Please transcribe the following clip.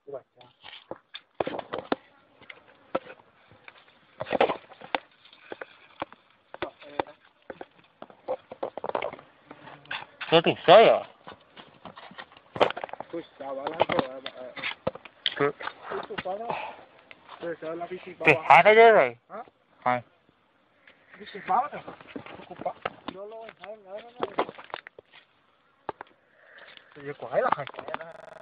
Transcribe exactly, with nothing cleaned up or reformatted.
Có tiếng sấy à? Cái hai đấy chứ rồi. Hai. Giờ quái là hai.